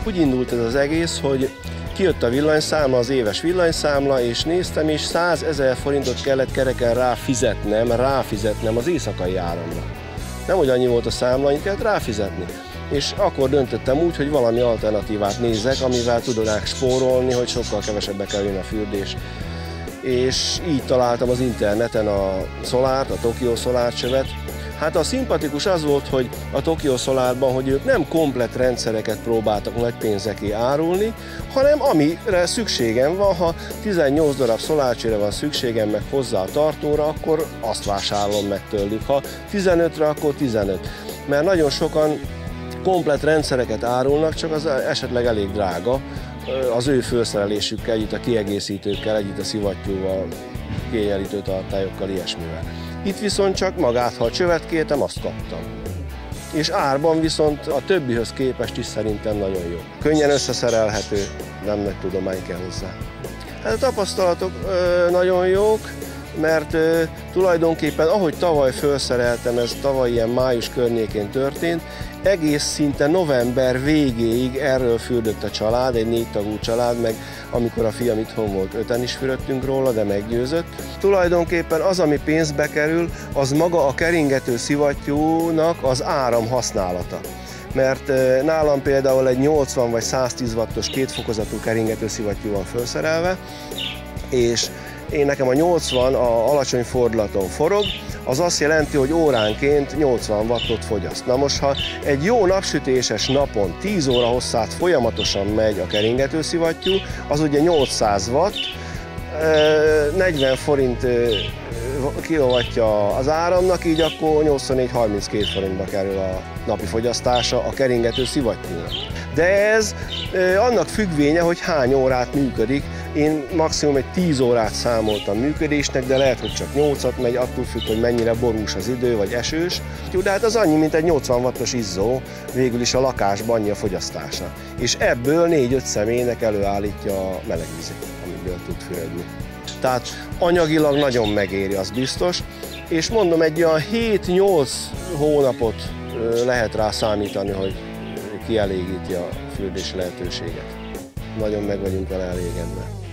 úgy indult ez az egész, hogy kijött a villanyszámla, az éves villanyszámla, és néztem, és 100 000 forintot kellett kereken ráfizetnem az éjszakai áramra. Nem, hogy annyi volt a számla, annyit kellett ráfizetni. És akkor döntöttem úgy, hogy valami alternatívát nézek, amivel tudnák spórolni, hogy sokkal kevesebbe kerüljön a fürdés. És így találtam az interneten a szolárt, a Tokyo Solar csövet. Hát a szimpatikus az volt, hogy a Tokyo Solarban, hogy ők nem komplett rendszereket próbáltak nagy pénzekért árulni, hanem amire szükségem van, ha 18 darab szolárcsőre van szükségem meg hozzá a tartóra, akkor azt vásárolom meg tőlük. Ha 15-re, akkor 15. Mert nagyon sokan komplett rendszereket árulnak, csak az esetleg elég drága, az ő felszerelésükkel, együtt a kiegészítőkkel, együtt a szivattyúval, kiegyenlítő tartályokkal, ilyesmivel. Itt viszont csak magát, ha a csövet kértem, azt kaptam. És árban viszont a többihöz képest is szerintem nagyon jó. Könnyen összeszerelhető, nem nagy tudomány kell hozzá. Hát a tapasztalatok nagyon jók, mert tulajdonképpen ahogy tavaly felszereltem, ez tavaly ilyen május környékén történt, egész szinte november végéig erről fürdött a család, egy 4 tagú család, meg amikor a fiam itthon volt, 5-en is fürödtünk róla, de meggyőzött. Tulajdonképpen az, ami pénzbe kerül, az maga a keringető szivattyúnak az áram használata. Mert nálam például egy 80 vagy 110 wattos kétfokozatú keringető szivattyú van felszerelve, és nekem a 80 a alacsony fordulaton forog, az azt jelenti, hogy óránként 80 wattot fogyaszt. Na most, ha egy jó napsütéses napon 10 óra hosszát folyamatosan megy a keringető szivattyú, az ugye 800 watt, 40 forint kilowattja az áramnak, így akkor 84-32 forintba kerül a napi fogyasztása a keringető szivattyúnak. De ez annak függvénye, hogy hány órát működik. Én maximum egy 10 órát számoltam működésnek, de lehet, hogy csak 8-at megy, attól függ, hogy mennyire borús az idő, vagy esős. De hát az annyi, mint egy 80 wattos izzó, végül is a lakásban annyi a fogyasztása. És ebből 4-5 személynek előállítja a melegvizet, amiből tud fürödni. Tehát anyagilag nagyon megéri, az biztos. És mondom, egy olyan 7-8 hónapot lehet rá számítani, hogy kielégíti a fürdési lehetőséget. Nagyon meg vagyunk vele elégedve.